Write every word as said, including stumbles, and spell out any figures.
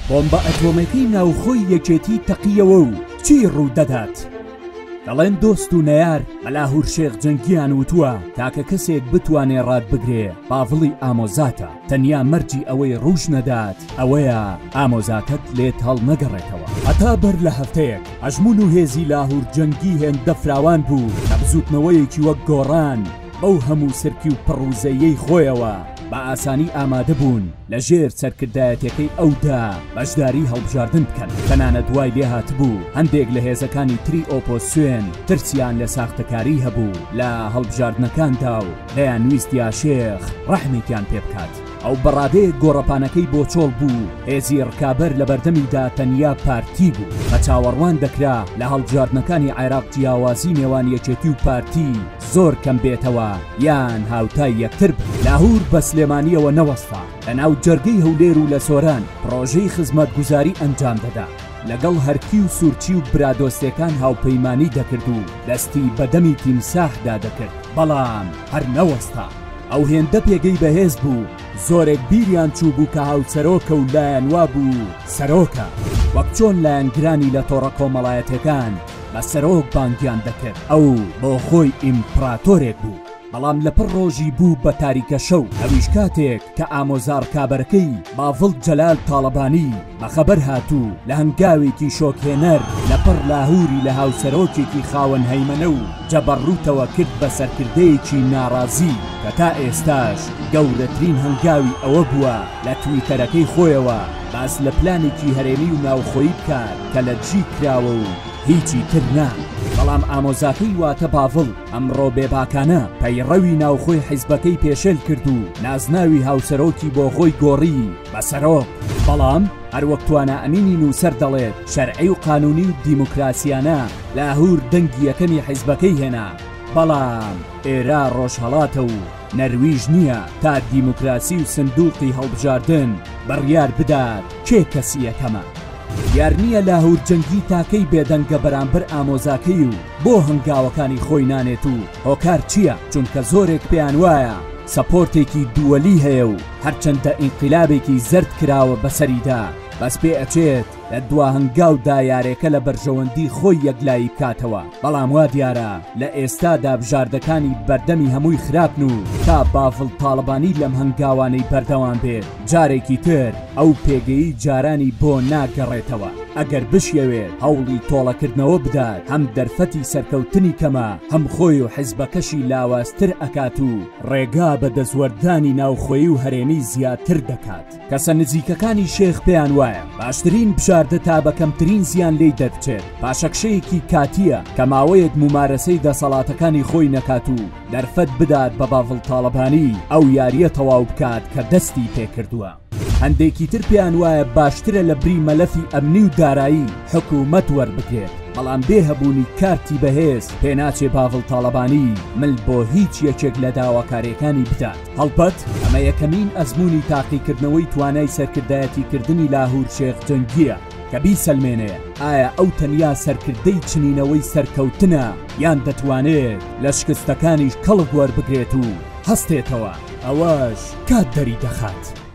بۆمبە ئەتۆمەکەی ناوخۆی یەکێتی تەقیەوە و چی ڕوودەدات؟ دەڵێن دۆست و نەیار مەلاهور شێخ جەنگیان وتووە تاکە کەسێک بتوانێ ڕاد بگرێ باڤڵی ئامۆزاتە، تەنیا مەرجی ئەوەی ڕوژ نەدات ئەوەیە ئامۆزاتت لێت هەڵ نەگەڕێتەوە. هەتا بەر لە هەفتەیەک ئەژمون و هێزی لاهور جەنگی هێندە فراوان بوو کە بزوتنەوەیەکی وەک گۆڕان بەو هەموو سرکی و پڕوزەیەی خۆیەوە بە ئاسانی ئامادە بوون لە ژێر سەرکردایەتەکەی ئەودا بەشداری هەڵبژاردن بکەن. تەنانە دوای لێ هاتبوو هەندێک لە هێزەکانی تری ئۆپۆسیۆن ترسیان لە ساختەکاری هەبوو لە هەڵبژاردنەکاندا و دەیان ویستیا شێخ ڕەحمێکیان پێ بکات. ئەو بەڕادەیە گۆڕەپانەکەی بۆ چۆڵ بوو، هێزی ڕکابەر لە بەردەمیدا تەنیا پارتی بوو. بە چاوەڕوان دەکرا لە هەڵبژاردنەکانی عێراق جیاوازی نێوان یەکێتی و پارتی زۆر کەم بێتەوە یان هاوتای یەکتر بوو. لاهور بە سلێمانیەوە نەوەستا، لە ناو جەرگەی هەولێر و لە سۆران پرۆژەی خزمەتگوزاری ئەنجام دەدا، لەگەڵ هەرکی و سوورچی و برادۆستەکان هاوپەیمانی دەکرد و دەستی بەدەمی تیمساحدا دەکرد، بەڵام هەر نەوەستا. ئەو هێندە پێگەی بەهێز بوو، زۆرێک بیریان چوو بوو کە هاوسەرۆکە و لایەنوا بوو سەرۆکە، وەک چۆن لایەنگرانی لە تۆڕە کۆمەڵایەتەکان بە سەرۆک بانگیان دەکرد. ئەو بۆ خۆی ئیمپراتۆرێک بوو، بەڵام لەپڕ ڕۆژی بوو بە تاریکە شەو. ئەویش کاتێک کە ئامۆزار کابەرەکەی باڤڵ جەلال تاڵەبانی بەخەبەر هاتوو لە هەنگاوێکی شۆکهێنەر لەپڕ لاهوری لە هاوسەرۆکێکی خاوەن هەیمەنە و جەبەڕووتەوە کرد بە سەرکردەیەکی ناڕازی کە تا ئێستاش گەورەترین هەنگاوی ئەوە بووە لە تویتەرەکەی خۆیەوە باس لە پلانێکی هەرێمی و ناوخۆیی بکات کە لە جی کراوە و هیچی تر نا. بەڵام ئامۆزاکەی واتە باڤڵ ئەمڕۆ بێباکانە پەیڕەوی ناوخۆی حیزبەکەی پێشێل کرد و نازناوی هاوسەرۆکی بۆ خۆی گۆڕی بە سەرۆک. بەڵام هەروەک توانە ئەمینی نووسەر دەڵێت شەرعی و قانونی و دیموکراسیانە لاهور دەنگی یەکەمی حیزبەکەی هێنا، بەڵام ئێرا ڕۆژهەڵاتە و نەرویژ نییە تا دیموکراسی و سندوقی هەڵبژاردن بڕیار بدات کێ کەسی یەکەمە. یار نییە لاهور جەنگی تاکەی بێدەنگە بەرامبەر ئامۆزاکەی و بۆ هەنگاوەکانی خۆی نانێت و هۆکار چییە؟ چونکە زۆرێک پێیان وایە سەپۆرتێکی دووەلی هەیە و هەرچەندە ئینقیلابێکی زەرد کراوە بەسەریدا، بەس پێ ئەچێت لە دوا هەنگاودا یارێکە لە بەرژەوەندی خۆی یەکلایی بکاتەوە. بەڵام وا دیارە لە ئێستادا بژاردەکانی بەردەمی هەمووی خراپن و تا باڤڵ تاڵەبانی لەم هەنگاوانەی بەردەوام بێت جارێکی تر ئەو پێگەیی جارانی بۆ ناگەڕێتەوە. ئەگەر بشیەوێت هەوڵی تۆڵەکردنەوە بدات، هەم دەرفەتی سەرکەوتنی کەمە، هەم خۆی و حیزبەکەشی لاوازتر ئەکات و ڕێگا بە دەزوەردانی ناوخۆیی و هەرێمی زیاتر دەکات. کەسە نزیکەکانی شێخ پێیان وایە باشترین بژاردە تا بە کەمترین زیان لێی دەربچێت. پاشەکشەیەکی کاتیە کە ماوەیەک ممارەسەی دەسەڵاتەکانی خۆی نەکات و دەرفەت بدات بە باڤڵ تاڵەبانی ئەو یاریە تەواو بکات کە دەستی پێکردووە. هەندێکی تر پێیان وایە باشترە لە بری مەلەفی ئەمنی و دارایی حکوومەت وەربگرێت، بەڵام بێهەبوونی کارتی بەهێز پێناچێ باڤڵ تاڵەبانی مل بۆ هیچ یەکێک لە داواکاریەکانی بدات. هەڵبەت ئەمە یەکەمین ئەزموونی تاقیکردنەوەی توانای سەرکردایەتیکردنی لاهور شێخ جەنگیە کە بیسەلمێنێ ئایا ئەو تەنیا سەرکردەی چنینەوەی سەرکەوتنە یان دەتوانێت لە شکستەکانیش کەڵک وەربگرێت و هەستێتەوە. ئەوەش کات دەری دەخات.